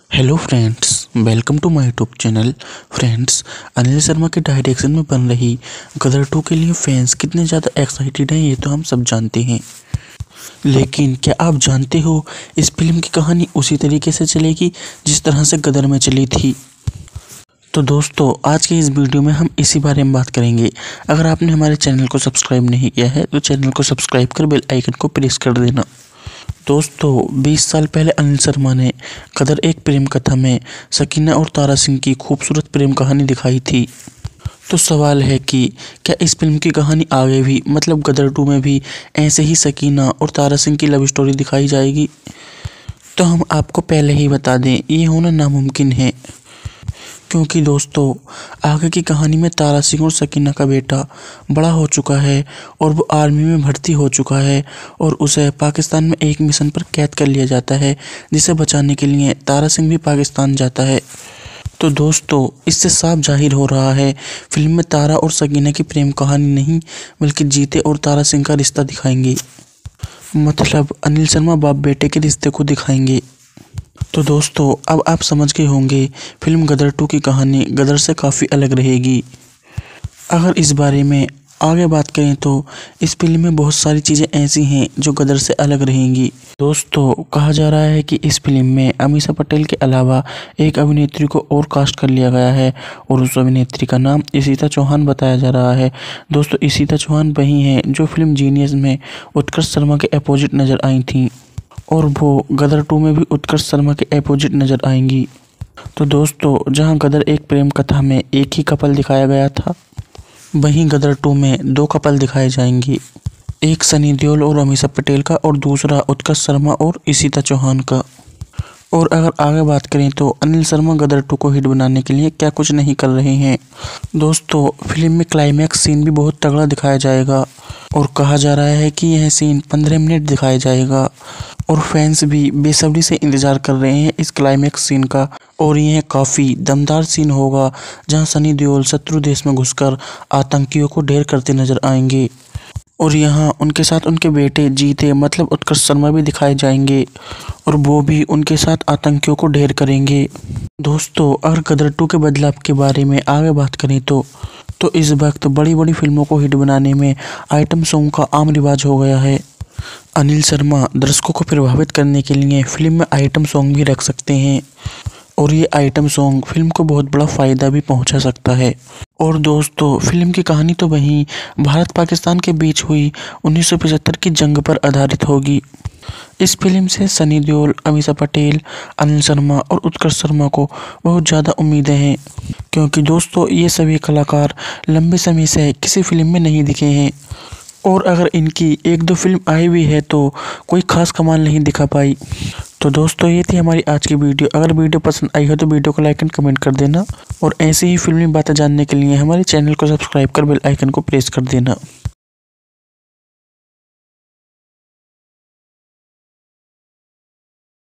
Hello friends, welcome to my YouTube channel. Friends, Anil Sharma के direction में बन रही गदर 2 के लिए फैंस कितने ज़्यादा एक्साइटेड हैं ये तो हम सब जानते हैं। लेकिन क्या आप जानते हो इस फिल्म की कहानी उसी तरीके से चलेगी जिस तरह से गदर में चली थी? तो दोस्तों, आज के इस वीडियो में हम इसी बारे में बात करेंगे। अगर आपने हमारे चैनल को सब्सक्राइब नहीं किया है तो चैनल को सब्सक्राइब कर बेल आइकन को प्रेस कर देना। दोस्तों, 20 साल पहले अनिल शर्मा ने गदर एक प्रेम कथा में सकीना और तारा सिंह की खूबसूरत प्रेम कहानी दिखाई थी। तो सवाल है कि क्या इस फिल्म की कहानी आगे भी मतलब गदर 2 में भी ऐसे ही सकीना और तारा सिंह की लव स्टोरी दिखाई जाएगी? तो हम आपको पहले ही बता दें, ये होना नामुमकिन है, क्योंकि दोस्तों आगे की कहानी में तारा सिंह और सकीना का बेटा बड़ा हो चुका है और वो आर्मी में भर्ती हो चुका है और उसे पाकिस्तान में एक मिशन पर कैद कर लिया जाता है, जिसे बचाने के लिए तारा सिंह भी पाकिस्तान जाता है। तो दोस्तों, इससे साफ जाहिर हो रहा है फिल्म में तारा और सकीना की प्रेम कहानी नहीं बल्कि जीते और तारा सिंह का रिश्ता दिखाएंगे। मतलब अनिल शर्मा बाप बेटे के रिश्ते को दिखाएंगे। तो दोस्तों, अब आप समझ गए होंगे फिल्म गदर 2 की कहानी गदर से काफ़ी अलग रहेगी। अगर इस बारे में आगे बात करें तो इस फिल्म में बहुत सारी चीज़ें ऐसी हैं जो गदर से अलग रहेंगी। दोस्तों, कहा जा रहा है कि इस फिल्म में अमीषा पटेल के अलावा एक अभिनेत्री को और कास्ट कर लिया गया है और उस अभिनेत्री का नाम इशिता चौहान बताया जा रहा है। दोस्तों, इशिता चौहान वही हैं जो फिल्म जीनियस में उत्कर्ष शर्मा के अपोजिट नज़र आई थीं और वो गदर 2 में भी उत्कर्ष शर्मा के अपोजिट नज़र आएंगी। तो दोस्तों, जहां गदर एक प्रेम कथा में एक ही कपल दिखाया गया था, वहीं गदर 2 में 2 कपल दिखाए जाएंगे। एक सनी देओल और अमीषा पटेल का और दूसरा उत्कर्ष शर्मा और इशिता चौहान का। और अगर आगे बात करें तो अनिल शर्मा गदर 2 को हिट बनाने के लिए क्या कुछ नहीं कर रहे हैं। दोस्तों, फिल्म में क्लाइमैक्स सीन भी बहुत तगड़ा दिखाया जाएगा और कहा जा रहा है कि यह सीन 15 मिनट दिखाया जाएगा और फैंस भी बेसब्री से इंतज़ार कर रहे हैं इस क्लाइमैक्स सीन का। और यह काफ़ी दमदार सीन होगा जहां सनी देओल शत्रु देश में घुसकर आतंकियों को ढेर करते नजर आएंगे और यहाँ उनके साथ उनके बेटे जीते मतलब उत्कर्ष शर्मा भी दिखाए जाएंगे और वो भी उनके साथ आतंकियों को ढेर करेंगे। दोस्तों, अगर गदर 2 के बदलाव के बारे में आगे बात करें तो इस वक्त बड़ी बड़ी फिल्मों को हिट बनाने में आइटम सॉन्ग का आम रिवाज हो गया है। अनिल शर्मा दर्शकों को प्रभावित करने के लिए फिल्म में आइटम सॉन्ग भी रख सकते हैं और ये आइटम सॉन्ग फिल्म को बहुत बड़ा फ़ायदा भी पहुंचा सकता है। और दोस्तों, फिल्म की कहानी तो वहीं भारत पाकिस्तान के बीच हुई 1975 की जंग पर आधारित होगी। इस फिल्म से सनी देओल, अमीषा पटेल, अनिल शर्मा और उत्कर्ष शर्मा को बहुत ज़्यादा उम्मीदें हैं, क्योंकि दोस्तों ये सभी कलाकार लंबे समय से किसी फिल्म में नहीं दिखे हैं और अगर इनकी 1-2 फिल्म आई भी है तो कोई ख़ास कमाल नहीं दिखा पाई। तो दोस्तों, ये थी हमारी आज की वीडियो। अगर वीडियो पसंद आई हो तो वीडियो को लाइक एंड कमेंट कर देना और ऐसे ही फिल्मी बातें जानने के लिए हमारे चैनल को सब्सक्राइब कर बेल आइकन को प्रेस कर देना।